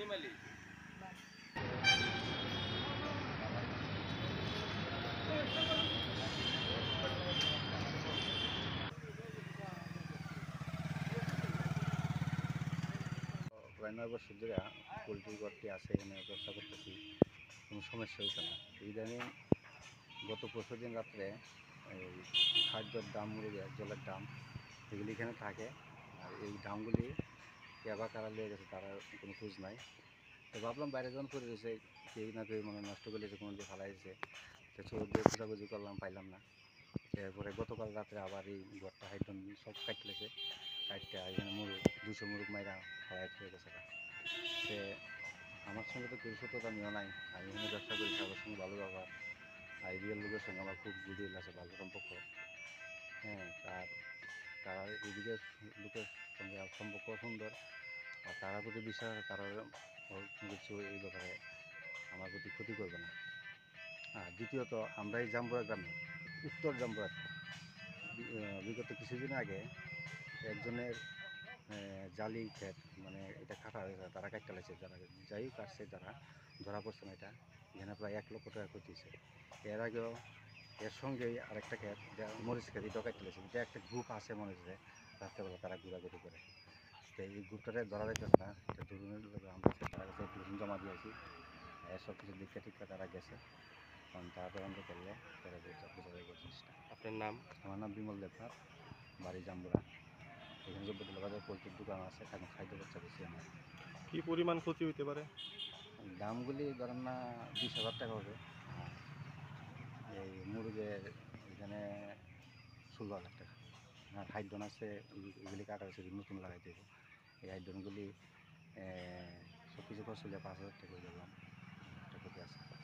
প্রায় ৯ বছর ধরে পোলট্রি ঘরটি আছে, এখানে ব্যবসা করতেছি, কোনো সমস্যা হয়েছে না। ইদানিং গত পরশু দিন রাত্রে এই খাদ্যর দাম, মুরগির জলের দাম, এগুলি এখানে থাকে। আর এই দামগুলি কেবা কারা লেগে গেছে তারা কোনো খোঁজ নাই। তো ভাবলাম বাইরে যখন করে রয়েছে কেউ না কেউ মানে নষ্ট করে দিয়েছে, কোনো দিয়ে ফালাইছে। তো চোর দিয়ে খোঁজাখুঁজি করলাম, পাইলাম না। এরপরে গতকাল রাত্রে আবার এই ঘরটা হাইড্রন সব কাটলেছে, কাটতে এখানে মুরগ 200 মুরগ মাইরা ফালাই হয়ে গেছে। সে আমার সঙ্গে তো কেউ সত্যতা আমিও নাই, আমি এখানে ব্যবসা করি, সবার সঙ্গে ভালো ব্যবহার। আর রিয়েল লোকের সঙ্গে আমার খুব গুডউইল আছে, ভালো সম্পর্ক। হ্যাঁ, আর তারা এদিকে লোকের সঙ্গে সম্পর্ক সুন্দর, আর তারা প্রতি বিশ্বাস, তারা কিছু এই ব্যাপারে আমার প্রতি ক্ষতি করবে না। আর দ্বিতীয়ত, আমরা এই জাম্বুরা গ্রামে, উত্তর জাম্বুরা, বিগত কিছুদিন আগে একজনের জালি ক্ষেত, মানে এটা কাটা হয়েছে, তারা কাটতে লাগছে, যারা যাই কাটছে তারা ধরা পড়ছে না। এটা এখানে প্রায় 1 লক্ষ টাকা ক্ষতি হয়েছে। এর আগেও এর সঙ্গেই আরেকটা ক্ষেত, মরিচ ক্ষেত, এটাও কাটতে লাগছে। এটা একটা গ্রুপ আছে মনে হচ্ছে, রাত্রেবেলা তারা ঘোরাঘুরি করে। তো এই গ্রুপটাতে ধরা যাইতেছে না, এটা দুজনের আমরা তারা কাছে দুজন জমা দিয়েছি, সব কিছু দিকটা টিকা তারা গেছে। কারণ তারা তদন্ত করলে তারা বোঝা যাবে জিনিসটা। আপনার নাম? আমার নাম বিমল দেবনাথ, বাড়ি জাম্বুরা। এখানে জব্বতুল্লা বাজার পোলট্রির দোকান আছে, এখন খাদ্য বাচ্চা বেশি আমার। কি পরিমাণ ক্ষতি হইতে পারে? দামগুলি ধরেন না 20,000 টাকা হবে। আর এই মুরগের এখানে 16,000 টাকা। আর হাইড্রন আছে, এগুলি কাটা হয়েছে, নতুন লাগাই দেব। এই হাইড্রনগুলি সব কিছু খরচ হলে 5,000 টাকা হয়ে গেলাম, একটা ক্ষতি আছে।